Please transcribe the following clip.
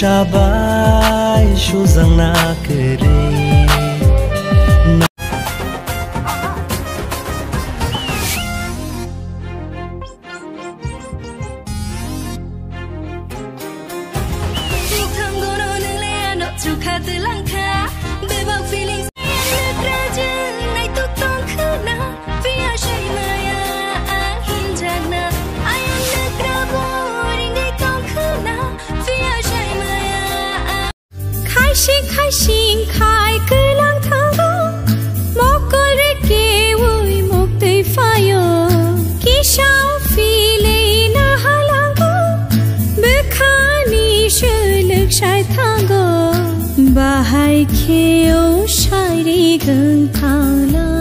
shabai shuzang na kere Khai khai cứ lang thang go một cô rê kê vui một tay phai yo kí sao phi lê na ha lang go bê khá ni sư lực sai thang go bà hai kêu sai đi gần thang la